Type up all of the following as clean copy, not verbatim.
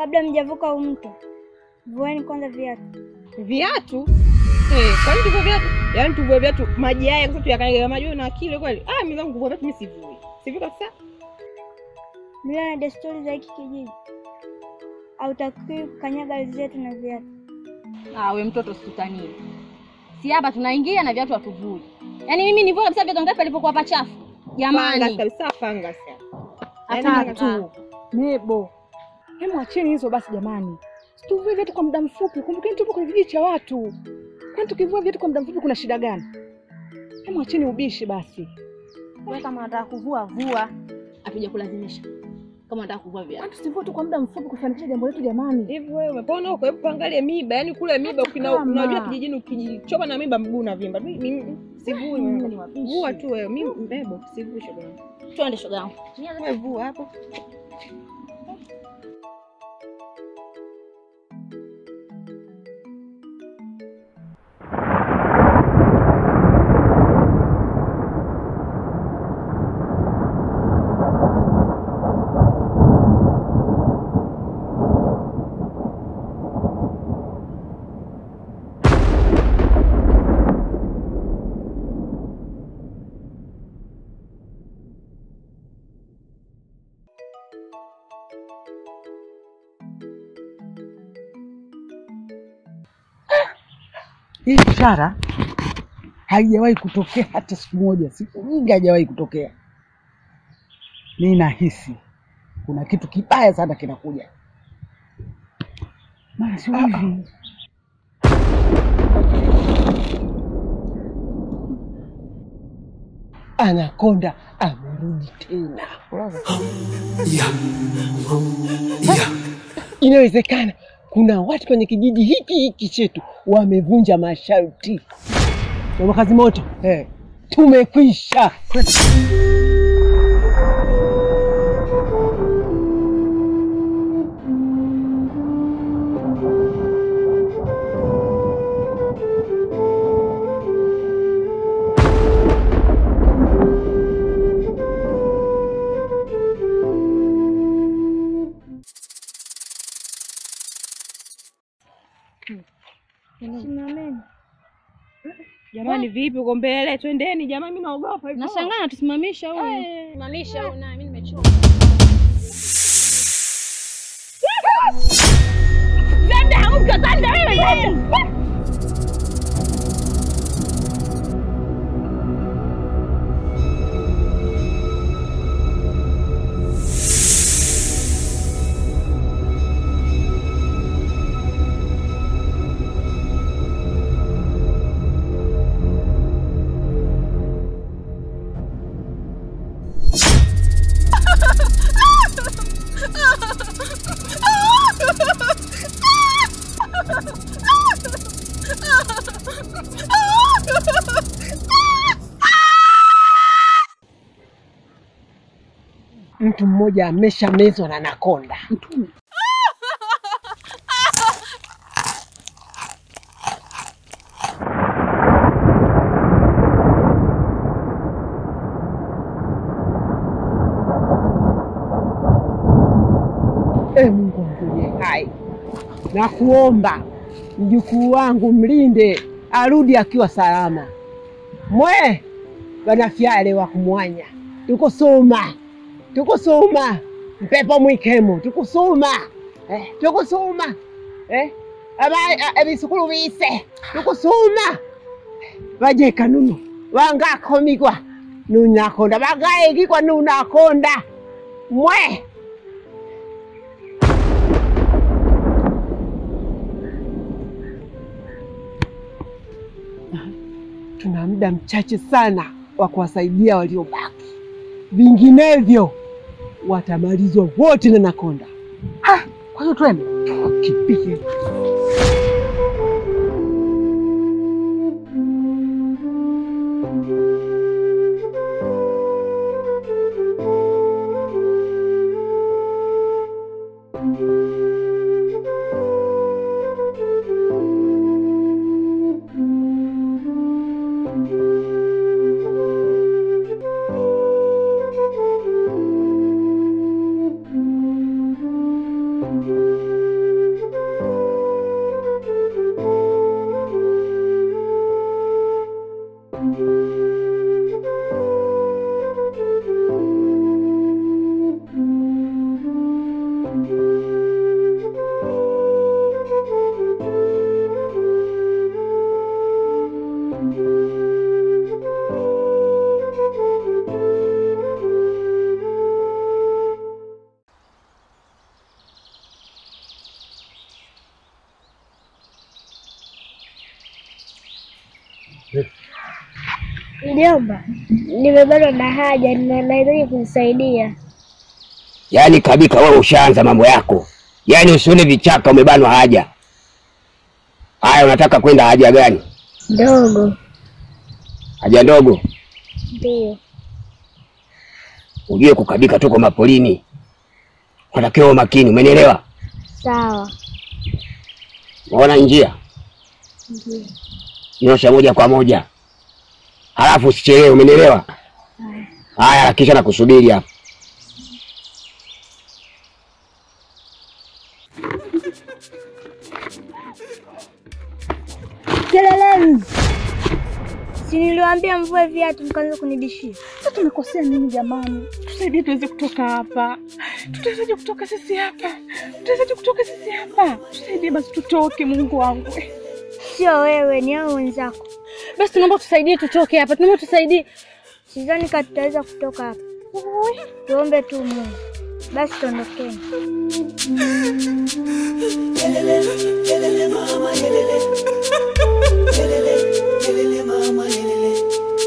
kabla mjavuka mto. Vueni kwanza viatu. Viatu? Kwa nini tuvue viatu? Yaani tuvue viatu maji haya kwa tuyakaega maji na akili kweli. Mimi zangu kuvua viatu mimi sivui. Sivui kabisa. Mila na desturi za hiki kijiji. Hautakiwi kukanyaga ardhi zetu na viatu. We mtoto sikutanie. Si hapa tunaingia na viatu hatuvui. Yaani mimi nivue kabisa viatu ngapi alipokuwa pachafu. Jamani. Fanga kabisa fanga sasa. Hata tu. Nebo. Hemu acheni hizo basi jamani. Tuvue viatu kwa muda mfupi. Kumbukeni tupo kwenye kijiji cha watu. Kwani tukivua viatu kwa muda mfupi kuna shida gani? Hemu acheni ubishi basi. Wewe kama unataka kuvua vua. Hatuja kulazimisha. Kama unataka kuvua viatu. Kwani tusivue tu kwa muda mfupi kufanikisha jambo letu jamani? Hivi wewe umepona huko hebu angalia miba. Yaani kule miba unajua kijijini ukijichoma na miba mguu na vimba. Mimi sivui mimi ni wapishi. Vua tu wewe. Mimi mbebo sivui shoga yangu. Twende shoga yangu. Wewe vua hapo. Hii ishara haijawahi kutokea hata siku moja, siku nyingi haijawahi kutokea. Mimi nahisi kuna kitu kibaya sana kinakuja. Maana sio hivi. Anakonda amerudi tena. Inawezekana kuna watu kwenye kijiji hiki chetu wamevunja masharti. Kwa kazi moto. Tumekwisha. Simameni. Jamani vipi uko mbele? Twendeni jamani mimi naogopa hivyo. Nashangaa tusimamisha huyu. Simamisha huyu na mimi nimechoka. Zenda ukatanda wewe. Mtu mmoja ameshamezwa na anakonda. Mtume. Mungu wangu hai. Na kuomba mjukuu wangu mlinde arudi akiwa salama. Mwe wanafyale wa kumwanya. Tukusoma. Mpepo mwikemo. Tukusoma. Tukusoma. Ebisukulu bise. Tukusoma. Baje kanunu. Wangakomigwa. Nunakonda. Bagaegikwa nunakonda. Mwe. Tuna muda mchache sana wa kuwasaidia waliobaki. Vinginevyo watamalizwa wote na anakonda. Kwa hiyo twende. Kipige. Mjomba, nimebanwa na haja na nahitaji kunisaidia. Yaani Kabika, wewe ushaanza mambo yako. Yaani usione vichaka umebanwa haja. Haya, unataka kwenda haja gani? Ndogo. Haja ndogo? Ndio. Ujue kukabika tuko mapolini. Unatakiwa makini, umenielewa? Sawa. Unaona njia? Ndio. Nyosha moja kwa moja. Halafu usichelewe, umenielewa? Haya, kisha nakusubiri hapa. Keleleni. Si niliwaambia mvue viatu mkaanza kunibishia. Sasa tumekosea nini jamani? Tusaidie tuweze kutoka hapa. Tutawezaje kutoka sisi hapa? Tusaidie basi tutoke, Mungu wangu. Sio wewe, ni hao wenzako. Basi tunaomba tusaidie tutoke hapa. Tunaomba tusaidie. Sidhani kama tutaweza kutoka hapa. Tuombe tu Mungu. Basi tuondokeni. Yelele mama yelele. Yelele mama yelele.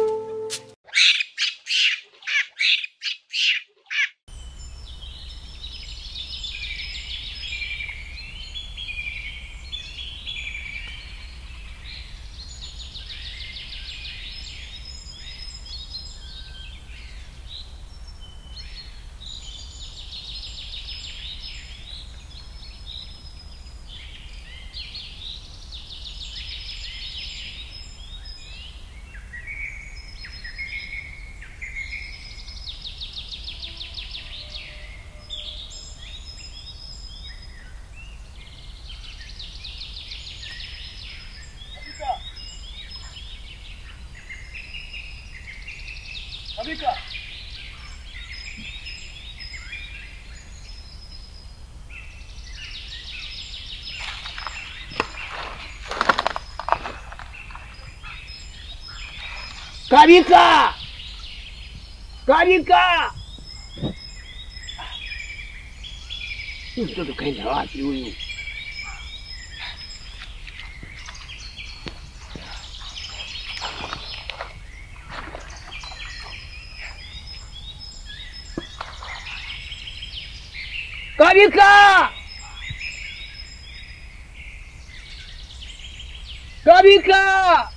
Kabika. Kabika! Kabika! Huyu mtoto kaenda wapi huyu? Kabika! Kabika!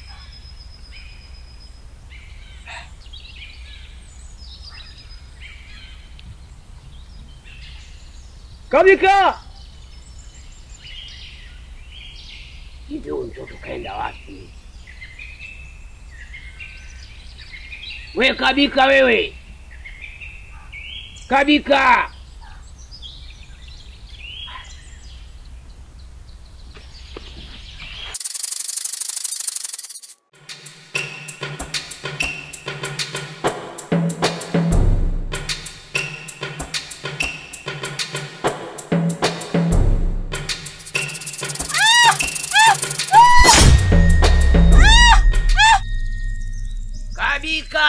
Kabika! Hivi huyu mtoto kaenda wapi? We Kabika wewe! Kabika! Kabika!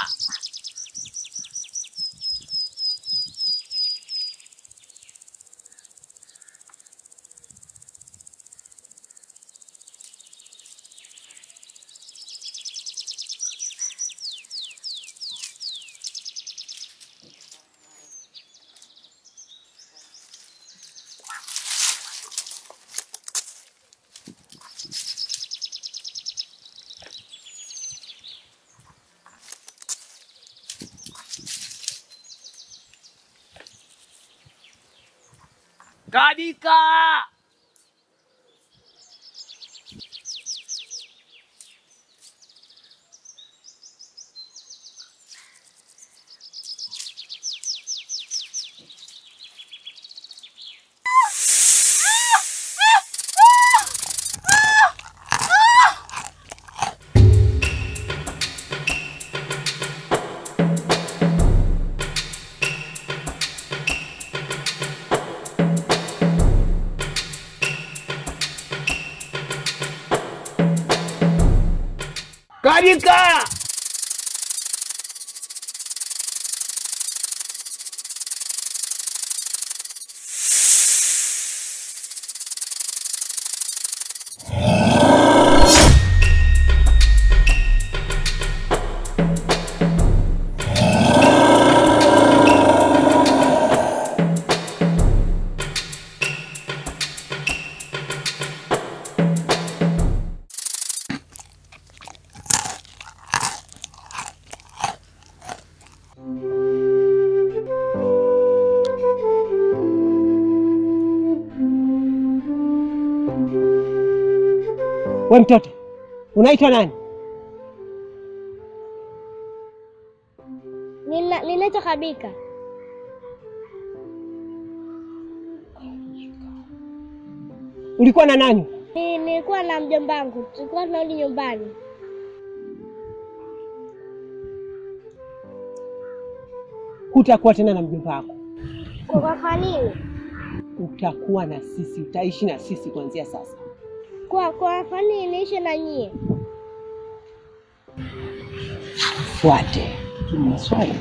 Kabika! Kabika! We mtoto, unaitwa nani? Ninaitwa Kabika. Ulikuwa na nani? Nilikuwa na mjomba wangu. Tulikuwa tunarudi nyumbani. Hutakuwa tena na mjomba wako. Kwa nini? Utakuwa na sisi, utaishi na sisi kuanzia sasa. Kwa nini niishi na nyie? Fuate. Kuna swali.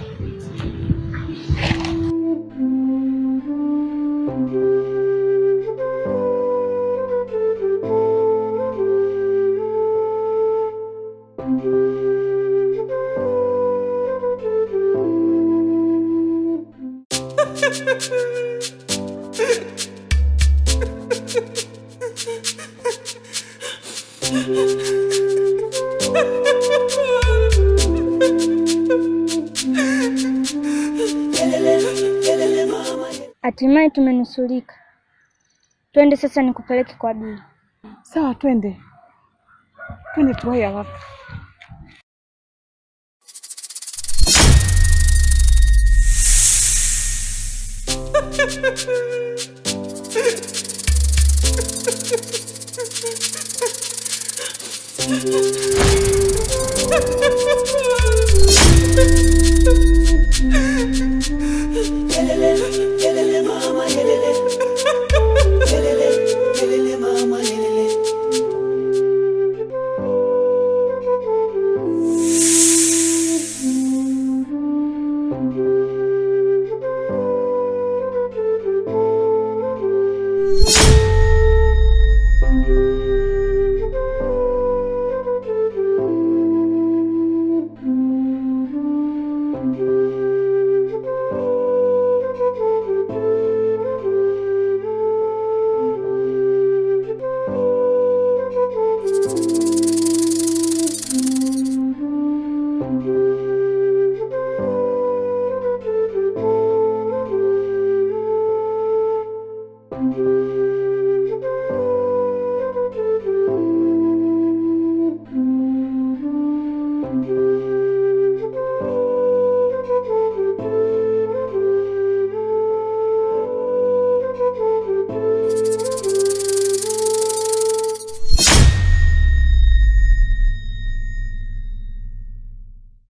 Hatimaye tumenusurika. Twende sasa nikupeleke kwa bibi. Sawa, twende. Twende tuwahi haraka.